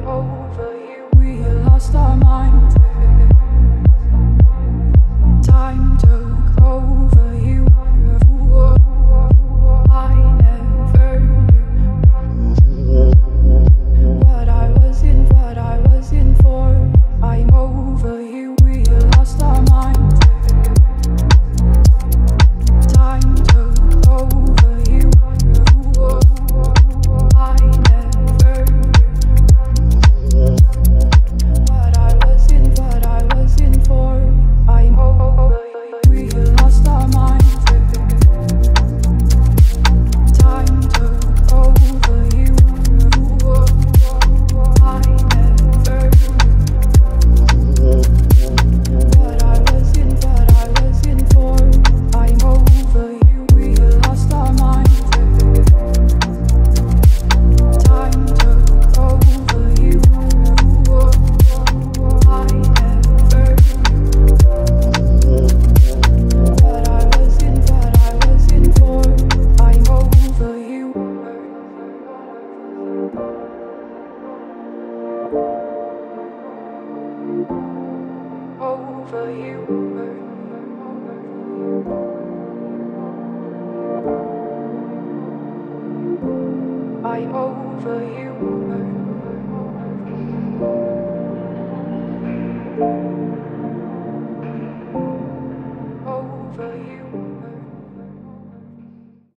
over you. We lost our minds. Time took over you. I never knew what I was in for. I'm over you. We lost our minds. Time took over you. I never knew what I was in for. I'm over you. We lost our minds. Time took over you. I never knew what I was in for. I'm over you. We lost our minds. Time took over you. I never knew what I was in for. I'm over you. Over you. I'm over you.